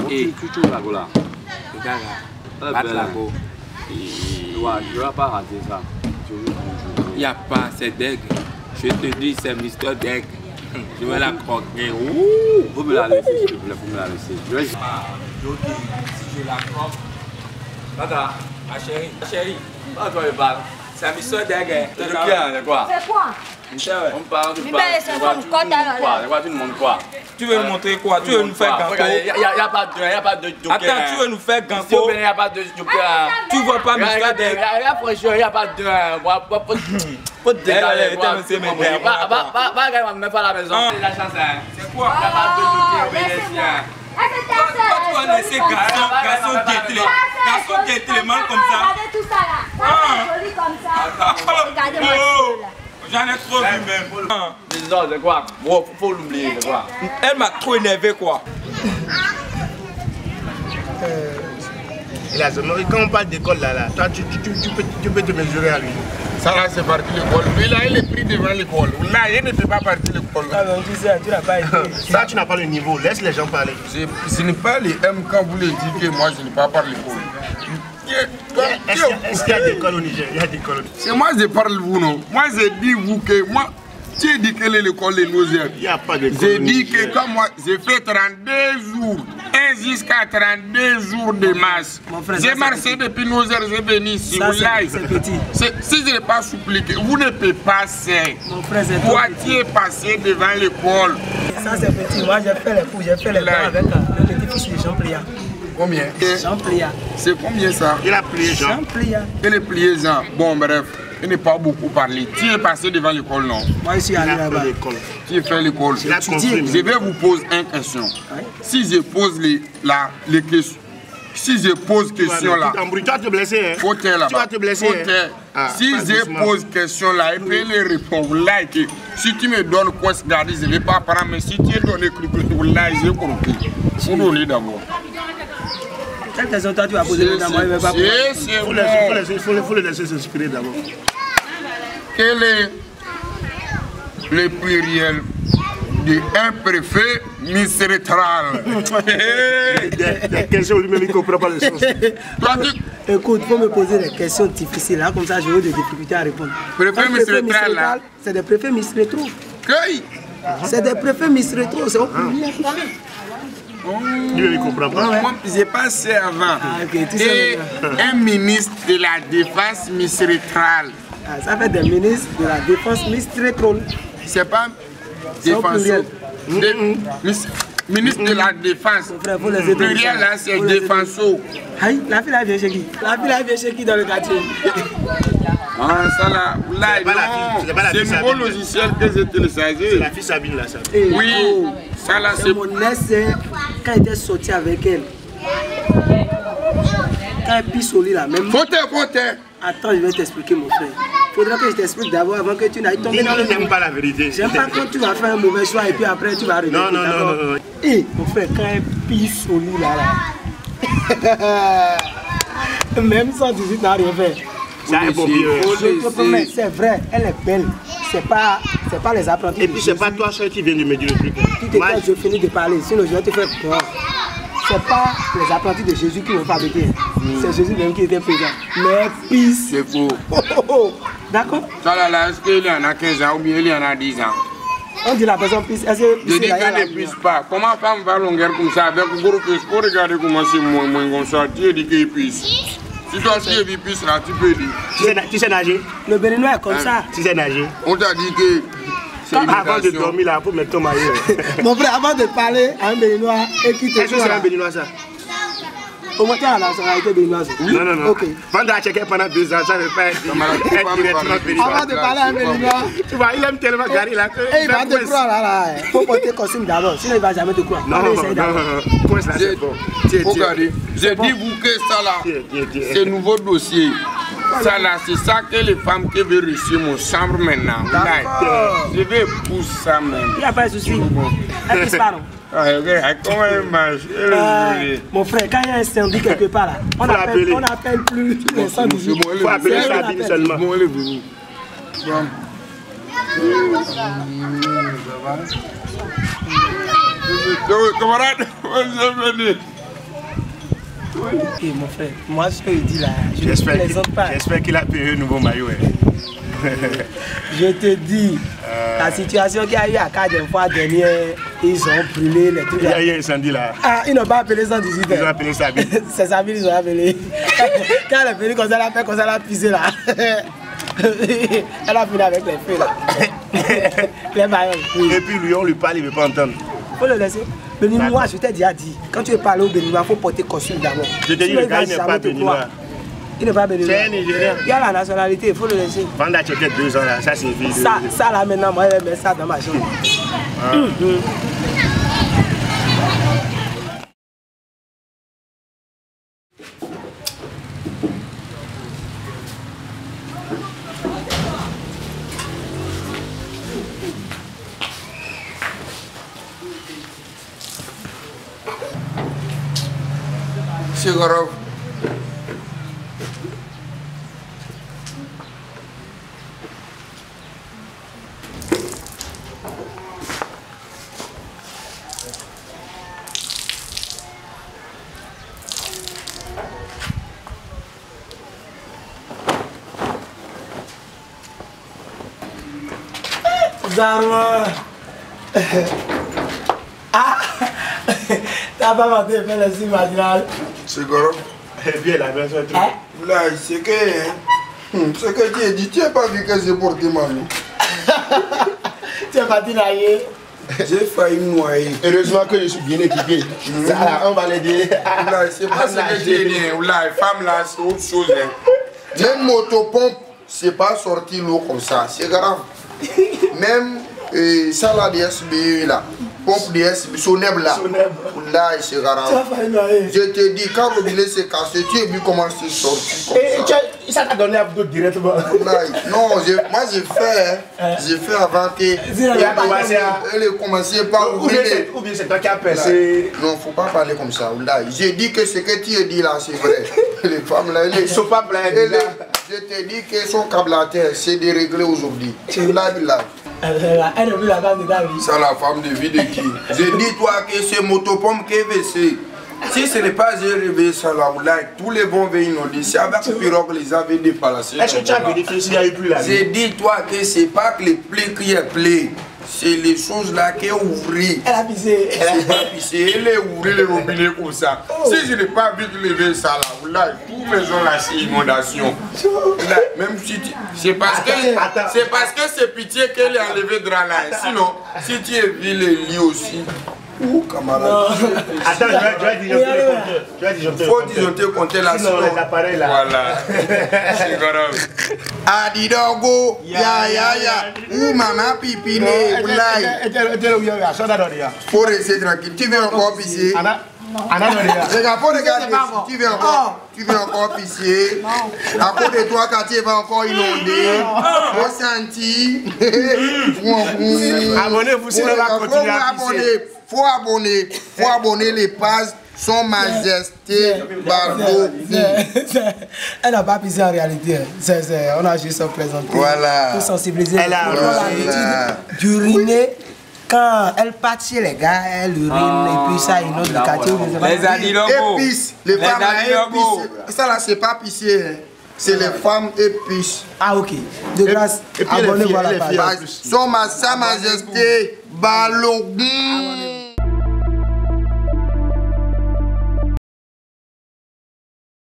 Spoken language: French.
tu la go là. Regarde la go. Je ne vais pas rater ça. Il n'y a pas, c'est deg. Je te dis, c'est Mr. Deg. Je vais la croquer. Vous me la laissez, s'il te plaît, vous me la laissez. Ok, si je la croque. Regarde, ma chérie. Ah, toi, il parle. C'est Mr. Deg. C'est quoi? C'est quoi? On parle du Mais c'est quoi? Tu nous montres quoi? Tu veux nous montrer quoi? Tu veux nous faire ganko? Il n'y a pas de joker. Attends, tu veux nous faire ganko? Il n'y a pas de joker. Tu vois pas Mr. Deg? Il n'y a pas de... Faut te dégager. Va me faire la maison. La chance, c'est quoi? Il n'y a pas de joker obéissant. Toi, tu vas laisser garçon guetter mal comme ça. Regardez tout ça là. Joli comme ça. Regardez moi là. J'en ai trop vu même. Disons, c'est quoi? Faut l'oublier, c'est quoi? Elle m'a trop énervé quoi. Quand on parle d'école là, toi tu peux te mesurer à lui. Ça là c'est parti l'école. Lui là il est pris devant l'école. Là il ne fait pas partie de l'école. Ah ben tu sais, tu n'as pas été. Ça tu n'as pas le niveau, laisse les gens parler. Ce n'est pas les M quand vous les dites que moi je n'ai pas parlé l'école. Est-ce qu'il y a des écoles au Niger? Il y a des écoles. C'est moi je parle vous non. Moi je dis vous que moi. Tu dis quelle est l'école de nos heures? Il n'y a pas d'école. J'ai dit que comme moi, j'ai fait 32 jours, 1 jusqu'à 32 jours de masse. J'ai marché depuis nos heures, j'ai venu ici. C'est petit. Si je n'ai pas suppliqué, vous ne pouvez pas passer. Mon frère, c'est toi, tu es passé devant l'école. Ça, c'est petit. Moi, j'ai fait les cours, j'ai fait les cours avec le petit-fils de Jean Plia. Combien? Jean Plia. C'est combien ça? Il a plié Jean. Jean Plia. Il est plié Jean. Bon, bref. Il n'est pas beaucoup parlé. Tu es passé devant l'école, non? Moi, je suis allé là-bas. Tu as fait l'école. Je vais vous poser une question. Si je pose les questions, si je pose question là, tu vas te blesser. Faut taire là-bas. Tu vas te blesser. Si je pose question là, il peut les répondre. Là, si tu me donnes quoi se garder, je ne vais pas prendre. Mais si tu es donné là, je vais compris. Faut donner d'abord. Quelle question toi tu vas poser maintenant? Moi, je ne vais pas poser. Il faut le laisser s'inspirer d'abord. Quel est le pluriel de un préfet ministériel? Des questions lui-même, il ne comprend pas le sens. Écoute, il faut me poser des questions difficiles, là, comme ça j'aurai des difficultés à répondre. Préfet ministériel là? C'est des préfets ministériels. C'est des préfets ministériels, c'est au pluriel. Lui, il ne comprend pas. Moi, j'ai passé avant. Et un ministre de la Défense ministérielle. Ça fait des ministres de la Défense ministérielle. C'est pas défense. Ministre de la Défense. Pluriel là, c'est défenseau. La fille là vient chez qui? La fille là vient chez qui dans le quartier? Ah, ça là, c'est le nouveau logiciel que j'ai téléchargé. C'est la fille Sabine là, ça. Oui, ça là, c'est mon ex quand il était sorti avec elle. Quand elle pisse au lit là, même. Faut. Attends, je vais t'expliquer, mon frère. Faudra que je t'explique d'abord avant que tu n'ailles tomber dans le. Je n'aime pas la vérité. J'aime pas quand tu vas faire un mauvais choix et puis après tu vas arrêter. Non. Et mon frère, quand elle pisse au lit là. Même sans 18 n'a rien fait. C'est vrai, elle est belle. C'est pas les apprentis. Et puis c'est pas toi seul qui viens de me dire le truc. Tu te calmes, je finis de parler, sinon je vais te faire peur. C'est pas les apprentis de Jésus qui m'ont fabriqué. C'est Jésus même qui était présent. Mais pisse. C'est faux. D'accord? Ça là, est-ce qu'il y en a 15 ans ou bien il y en a 10 ans? On dit la personne pisse. Est-ce que je dis qu'elle ne pisse pas. Comment femme va longueur comme ça avec un gros pisse? Pour regarder comment c'est moins comme ça. Tu dis qu'il pisse. Si toi aussi tu pisse là, tu peux dire. Tu sais nager? Le béninois est comme ça. Tu sais nager? On t'a dit que. Avant de dormir là, pour mettre ton maillot. Mon frère, avant de parler à un béninois et qui te. Est-ce que c'est un béninois ça? Au moins, tu as la nationalité béninoise. Oui. Non. Ok. Pendant à checker pendant 2 ans, ça ne veut pas être directement béninois. Avant de parler à un béninois. Tu vois, il aime tellement Gary là que. Il va te croire là. Il faut porter costume d'abord, sinon il ne va jamais te croire. Non. Point là, c'est bon. Regardez, j'ai dit vous que ça là, c'est nouveau dossier. Ça là, c'est ça que les femmes qui veulent réussir mon chambre maintenant. Je vais pousser ça même. Il n'y a pas de souci. Elle disparaît. Comment elle marche? Mon frère, quand il y a un incendie quelque part là, on n'appelle plus l'incendie. Il faut appeler Sabine seulement. Bon, elle est venue. Camarade, Et mon frère, moi ce que je dis là, je ne plaisante pas. J'espère qu'il a payé un nouveau maillot. Je te dis, la situation qu'il y a eu à 4 fois dernière, ils ont brûlé les trucs. Il y a eu un incendie là. Ah, ils n'ont pas appelé 118. Ils ont appelé Sabine. C'est Sabine, ils ont appelé. Quand elle est venue comme ça, elle a fait comme ça, elle a pissé là. Elle a fini avec les feux là. Les maillots. Oui. Et puis lui, on lui parle, il ne veut pas entendre. Faut le laisser. Béninois, je t'ai déjà dit, quand tu veux parler au Béninois, il faut porter costume d'abord. Je te dis, le gars, il n'est pas béninois. Il n'est pas béninois. C'est un Nigérien. Il y a la nationalité, il faut le laisser. Vanda, tu as 2 ans là, ça c'est fini. Ça là maintenant, moi je vais mettre ça dans ma chambre. C'est grave. Zarma. Ah, t'as pas menti de faire le signe marginal. C'est grave. Et puis elle a besoin de trucs. Là, c'est que ce que tu as dit, tu n'as pas vu que c'est pour tes mamies. Tu es parti nailler. J'ai failli me noyer. Heureusement que je suis bien équipé. Ça là, on va l'aider. Là, c'est pas ce que j'ai dit. Là, les femmes là, c'est autre chose. Même motopompe, c'est pas sorti l'eau comme ça. C'est grave. Même ça là, DSB là. Pompe DSB, Soneb là. Là, c'est grave. Je te dis, quand le robinet s'est cassé, tu as vu comment c'est sorti comme ça. Et ça t'a donné un peu directement. Non, moi j'ai fait avant que. Elle ait commencé par ouvrir. Ou bien c'est toi qui appelles. Non, faut pas parler comme ça. J'ai dit que ce que tu as dit là, c'est vrai. Les femmes là, elles sont pas pleines. Je te dis que son câble à terre, c'est déréglé aujourd'hui. Là. Elle a vu la dame de David. C'est la femme de vie de qui? J'ai dit toi que c'est motopompe qui est versé. Si ce n'est pas j'ai réveillé ça là, tous les bons veillent nous disent, c'est avec le pirogue les avait déplacés. Est-ce que tu as vérifié s'il n'y a eu plus la vie? J'ai dit toi que c'est pas que les plaies qui est plaies. C'est les choses là qui est ouvrées. Elle a pissé. Elle n'a pas pissé. Elle est ouvert le robinet comme ça. Si je n'ai pas vite levé ça là, tout maison là c'est inondation. Là, même si c'est parce que c'est pitié qu'elle est enlevée de là. Sinon, si tu es vu les lits aussi. Ouh, camarade. Attends, je vais disjoncter. Faut disjoncter le compteur là. Sinon, les appareils là. Voilà. C'est grave. Adidogo, ya. Ouh, maman pipine. Faut rester tranquille. Tu veux encore pisser? Regarde, faut regarder. Tu veux encore pisser? À côté de toi, quand tu vas encore inonder, faut sentir. Abonnez-vous sinon on va continuer à pisser. Faut abonner les pages Son Majesté Bardo. Elle n'a pas pissé en réalité. On a juste présenté. Voilà. Pour sensibiliser. Elle a l'habitude d'uriner. Quand elle part chez les gars, elle urine et puis ça inonde le quartier. Les Adilogo. Épices. Les femmes épices. Ça là, c'est pas pissé. C'est les femmes épices. Ah ok. De grâce, abonnez-vous à la page. Sa Majesté Balogun.